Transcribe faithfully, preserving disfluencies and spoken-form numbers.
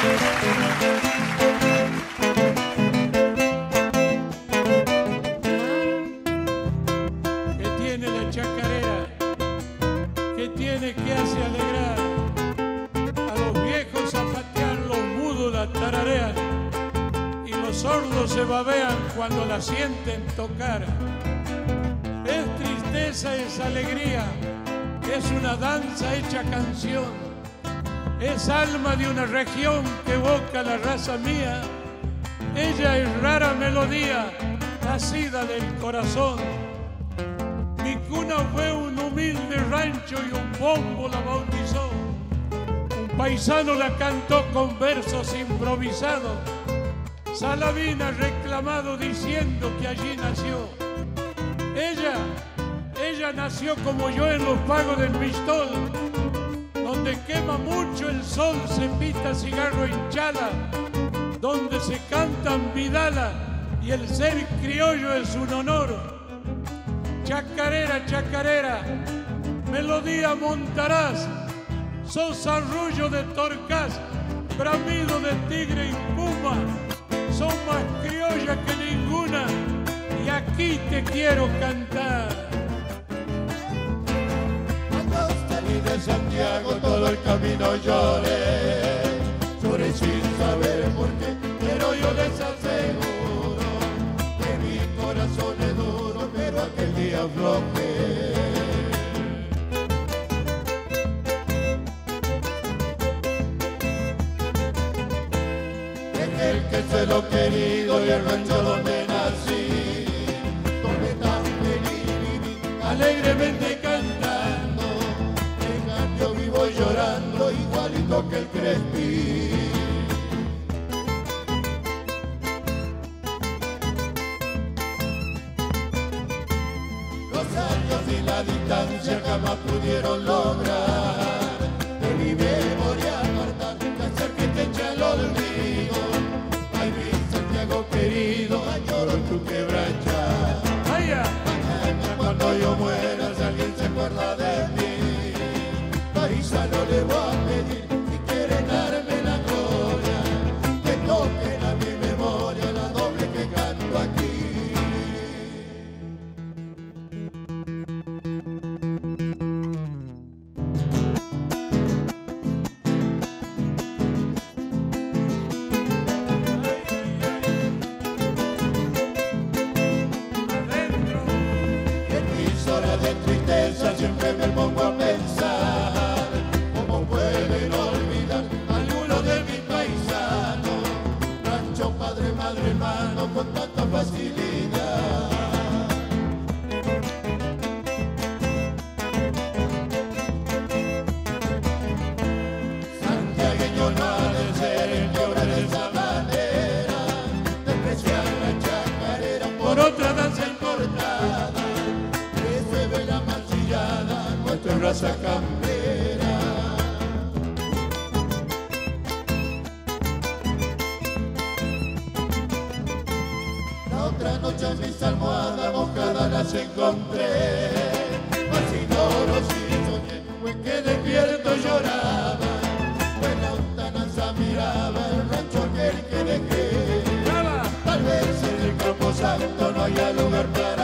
Que tiene la chacarera, que tiene que hace alegrar a los viejos zapatear, los mudos la tararean y los sordos se babean cuando la sienten tocar. Es tristeza, es alegría, es una danza hecha canción, es alma de una región que evoca la raza mía. Ella es rara melodía, nacida del corazón. Mi cuna fue un humilde rancho y un bombo la bautizó. Un paisano la cantó con versos improvisados. Salavina reclamado diciendo que allí nació. Ella, ella nació como yo en los pagos del Mistol, donde quema mucho el sol, se pita cigarro en chala, donde se cantan vidala y el ser criollo es un honor. Chacarera, chacarera, melodía montarás, sos arrullo de torcaz, bramido de tigre y puma, son más criolla que ninguna y aquí te quiero cantar. Cuando salí de Santiago todo el camino lloré, lloré sin saber por qué, pero yo les aseguro que mi corazón es duro, pero aquel día aflojé. Dejé el que se lo querido y el rancho donde nací, donde tan feliz viví, alegremente cantando. En cambio vivo llorando igualito que el Crespi. Los años y la distancia jamás pudieron lograr de mi memoria guardar, hacer que te eche el olvido. Ay, mi Santiago querido, añoro tu quebracha. Mañana cuando yo muera, si alguien se acuerda de mí, paisano le voy a pedir, si quieren darme la gloria, que toquen a mi memoria la doble que canto aquí. De tristeza siempre me pongo a pensar cómo pueden olvidar algunos de mis paisanos, rancho, padre, madre, hermano, con tanta facilidad. Santiagueño no ha de ser el que obra de esa manera, despreciar la chacarera por otra danza importada. Nuestra raza campera. La otra noche en mis almohadas mojadas las encontré, fascinoros y soñé, pues que despierto lloraba, pues la lontananza miraba el rancho aquel que dejé. Tal vez en el campo santo no haya lugar para